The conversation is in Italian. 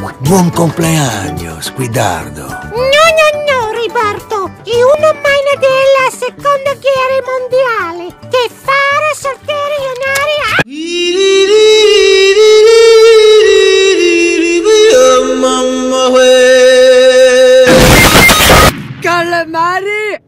Buon compleanno, Squidardo. No, Ribarto. E una maina della seconda guerra mondiale. Che farà saltare un'aria. Calamari!